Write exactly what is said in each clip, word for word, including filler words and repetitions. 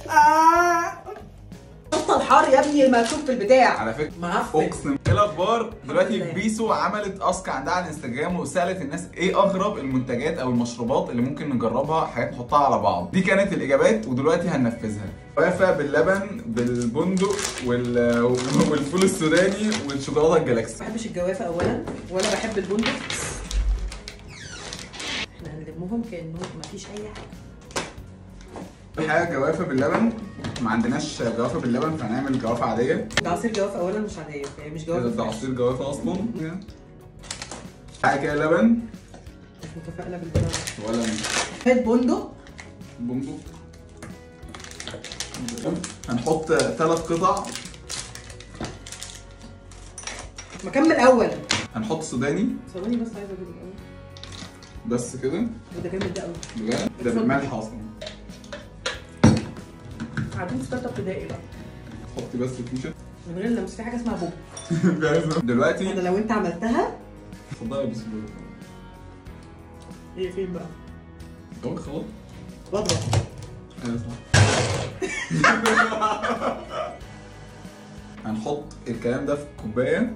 الشطه الحار يا ابني مكتوب في البتاع على فكره معفن. اقسم ايه الاخبار دلوقتي؟ بيسو عملت اسك عندها على الانستجرام وسالت الناس ايه اغرب المنتجات او المشروبات اللي ممكن نجربها، حاجات نحطها على بعض. دي كانت الاجابات ودلوقتي هننفذها. جوافه باللبن بالبندق وال... والفول السوداني والشوكولاته الجالاكسي. ما بحبش الجوافه اولا ولا بحب البندق. احنا هنلمهم كانه مفيش اي حاجه. حاجه جوافه باللبن، ما عندناش جوافه باللبن فهنعمل جوافه عاديه. ده عصير جوافه اولا مش عاديه، يعني مش جوافه. ده عصير جوافه اصلا. حاجه كده لبن. مش متفائله باللبن ولا هات بندق. بندق. هنحط ثلاث قطع. ما كمل اول. هنحط سوداني. ثواني بس عايزه اجيب الاول. بس كده. ده جامد ده قوي. بجد؟ ده بالملح اصلا. قاعدين في ثالثه ابتدائي بقى. حطي بس الفيشه. من غير لمس، في حاجه اسمها بوب. دلوقتي انا لو انت عملتها. اتفضلي بسم الله. ايه فين بقى؟ طب خلاص. بضرب. ايوه صح. هنحط الكلام ده في كوبايه.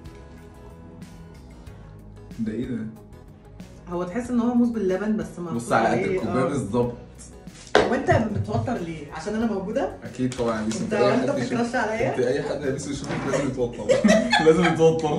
ده ايه ده؟ هو تحس ان هو موز باللبن بس ما بص على قد الكوبايه بالظبط. هو انت متوتر ليه؟ عشان انا موجوده؟ اكيد طبعا يا بيسو. انت انت بتكرش عليا؟ انت اي حد يا بيسو يشوفك لازم يتوتر. لازم يتوتر.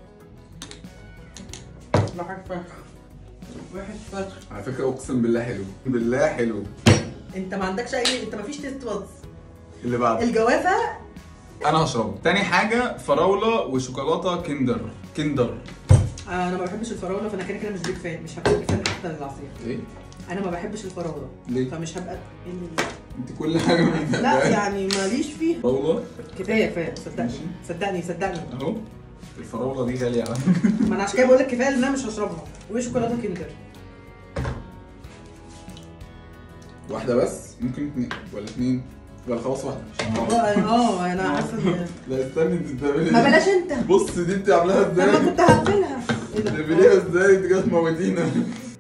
وحش فشخ. وحش فشخ. على فكره اقسم بالله حلو، بالله حلو. انت ما عندكش اي، انت ما فيش تيست بادز. اللي بعده الجوافه انا هشربه. تاني حاجه فراوله وشوكولاته كندر. كندر انا ما بحبش الفراوله، فانا كده كده مش بيك فان، مش هبقى بيك فان حتى للعصير. ايه؟ انا ما بحبش الفراوله. ليه؟ فمش هبقى إيه انت كل حاجه من لا يعني ماليش فيها. فراوله كفايه كفايه صدقني صدقني صدقني اهو. الفراوله دي غاليه على فكره. ما انا عشان كده بقول لك كفايه لان انا مش هشربها. وايه شوكولاته كندر؟ واحده بس ممكن اتنين ولا اتنين ولا خلاص واحده عشان اه انا عارفه ان لا استني انت بتعملي ما بلاش انت. بص دي انت عاملاها ازاي؟ لما كنت هقفلها. ايه ده؟ بتعمليها ازاي؟ انت جايه تموتينا.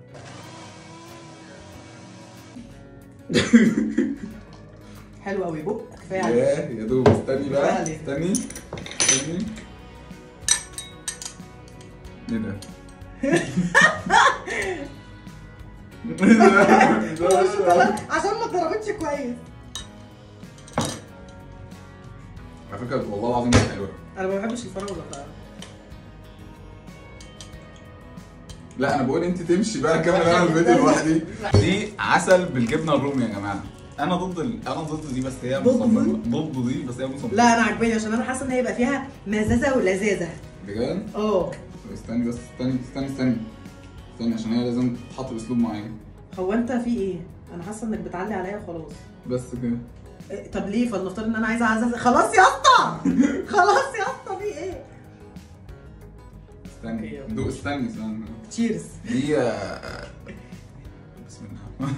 حلو قوي بق كفايه عليك. عليك يا دوب استني بقى. عليك. استني استني. ايه ده؟ عشان ما اتضربتش كويس. على فكره والله العظيم مش حلوه. انا ما بحبش الفراوله ف لا انا بقول انت تمشي بقى كمل انا الفيديو لوحدي. دي عسل بالجبنه الرومي يا جماعه. انا ضد ال... انا ضد دي بس هي مصممه. ضد دي بس هي مصممه. لا انا عجباني عشان انا حاسه ان هيبقى فيها مزازه ولذاذه. بجد؟ اه. استني بس استني استني استني استني عشان هي لازم تتحط باسلوب معين. هو انت في ايه؟ انا حاسه انك بتعلي عليا خلاص. بس كده. إيه طب ليه؟ فلنفترض ان انا عايزه اعزز. خلاص يا اسطى خلاص يا اسطى في ايه؟ استني دوق. استني استني. تشيرز. دي بسم الله.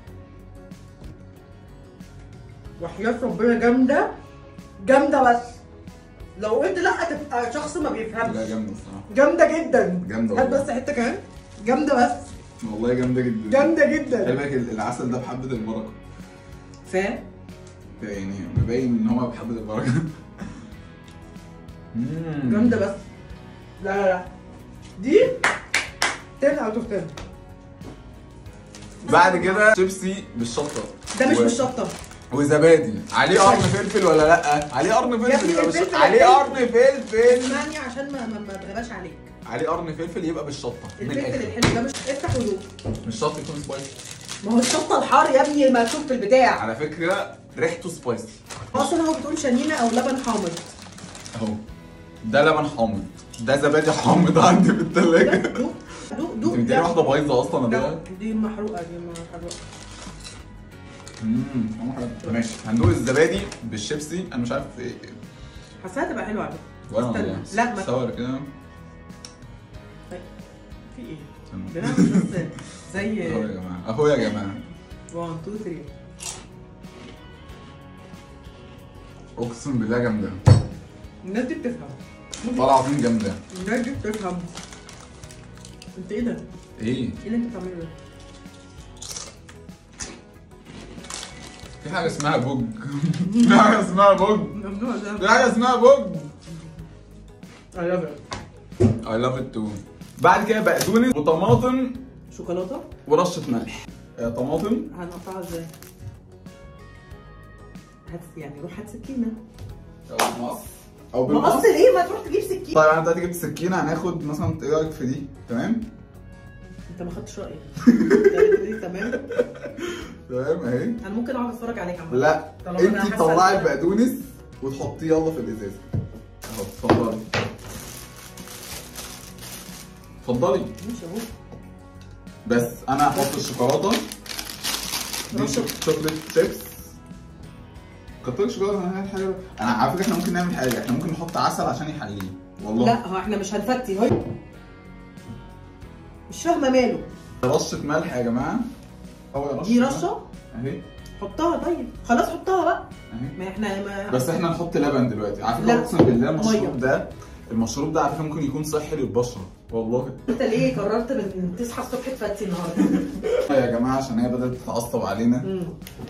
وحياة ربنا جامده جامده بس لو قلت لا تبقى شخص ما بيفهمش. لا جامده الصراحه. جامده جدا. جامده هات بس حته كمان. جامده بس والله جامده جدا. جامده جدا. خلي بالك العسل ده بحبه البركه. فاهم؟ يعني مبين ان هو بحبه البركه. جامده بس. لا لا لا دي عشرة اوت اوف عشرة. بعد كده شيبسي بالشطه. ده مش و... بالشطه. وزبادي. عليه قرن فلفل ولا لا؟ عليه قرن فلفل يبقى بالشطه. عليه قرن فلفل. اسمعني عشان ما ما اتغباش عليك. عليه قرن فلفل يبقى بالشطه. الفلفل الحلو ده مش افتح ودوق. مش شرط يكون سبايسي. ما هو الشطه الحار يا ابني مكتوب في البتاع. على فكره ريحته سبايسي. اصلا هو بتقول شنينه او لبن حامض. اهو ده لبن حامض. ده زبادي حامض عندي في الثلاجه. دوق دوق دوق. انت مديني واحده بايظه اصلا ولا لا دي محروقه دي محروقه. امم ماشي. هندوق الزبادي بالشيبسي. انا مش عارف ايه. حاساها تبقى حلوه على فكره. وانا والله لا ما صور كده. في ايه؟ بنعمل بس زي اهو يا جماعه اهو يا جماعه. واحد اتنين تلاتة. اقسم بالله جامده. الناس دي بتفهم. والله العظيم جامده. الناس دي بتفهم. انت ايه ده؟ ايه؟ ايه اللي انت بتعمله ده؟ في حاجه اسمها بوج. في حاجه اسمها بوج. ممنوع ده. في حاجه اسمها بوج. I love it. I love it too. بعد كده بقدونس وطماطم شوكولاته ورشه ملح. آه، طماطم هنقطعها ازاي؟ هات يعني روح هات سكينه. او بالمقص او مقص بالمقص. ليه؟ ما تروح تجيب سكينه. طيب انا دلوقتي جبت سكينه، هناخد مثلا ايه رايك في دي؟ تمام؟ انت ما خدتش رايي. دي تمام. تمام اهي. انا ممكن اقعد اتفرج عليك عامه. لا طالما أنا انت حاسة طلعي إن- البقدونس وتحطيه يلا في الازازه. اهو اتفضلي. اتفضلي. ماشي اهو. بس انا هحط الشوكولاته دي. رشة. شوكليت شيبس. كتر الشوكولاته. انا حاجه انا على فكره احنا ممكن نعمل حاجه، احنا ممكن نحط عسل عشان يحليه والله. لا هو احنا مش هنفتي هو. مش فاهمه ماله. رشه ملح يا جماعه. اول رشه. دي رشه؟ اهي. حطها طيب خلاص حطها بقى. اهي. ما احنا ما بس احنا نحط لبن دلوقتي. على فكره لا. اقسم بالله المشروب مية. ده المشروب ده على فكره ممكن يكون صحي للبشره والله. انت ليه قررت من تصحى الصبح تفتي النهارده؟ يا جماعه عشان هي بدات تتعصب علينا. امم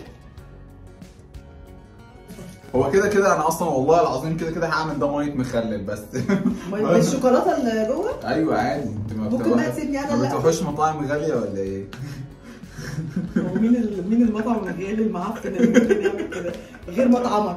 هو كده كده انا اصلا والله العظيم كده كده هعمل ده ميه مخلل بس. ميه الشوكولاته اللي جوه. ايوه عادي. انت ما ممكن بتروح- بقى تسيبني انا ما لا. بتروحوش مطاعم غاليه ولا ايه؟ هو مين ال... مين المطعم الغالي المعفن اللي ممكن يعمل كده غير مطعمك؟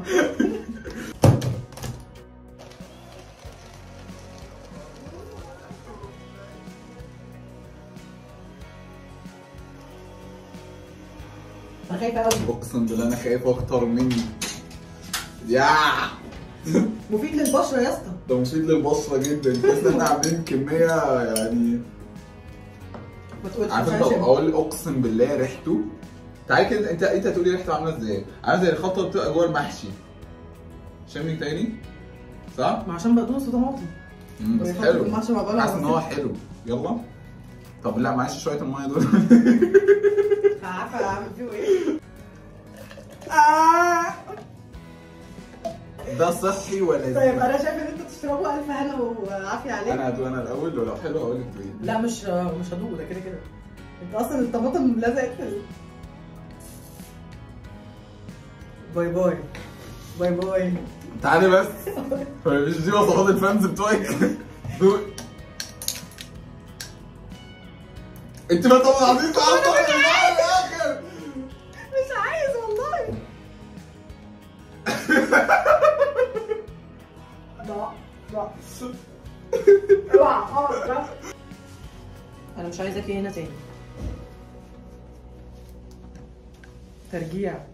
انا خايفه قوي. اقسم بالله انا خايف اكتر مني. يا مفيد للبشره يا اسطى. ده مفيد للبشره جدا. بس احنا عاملين كميه يعني. ما تقولش عارف انت اقول اقسم بالله ريحته. تعالى كده انت انت هتقولي ريحته عامله ازاي؟ عامله زي الخلطه اللي بتبقى جوه المحشي. شمي تاني صح؟ ما عشان بقدونس وطماطم. امم بس ويحطوا حلو. في المحشي مع بعض. حاسس ان هو حلو. يلا. طب لا معلش شويه الميه دول. عارفه اعمل فيه ايه؟ آه. ده صحي ولا طيب زي؟ انا شايف ان انتوا تشربوا الف هنا وعافيه عليك. انا هدوق انا الاول ولو حلو هقول لك تقولي. لا مش مش هدوق ده كده كده. انت اصلا الطماطم لزقت في ال- باي باي باي باي. تعالي بس. مش دي وصفات الفانز بتوعك. دوق. انت ما طلعتيش اصلا في الاخر. مش عايز والله. لا لا اوعى اه لا. انا مش عايزاكي هنا تاني. ترجيع.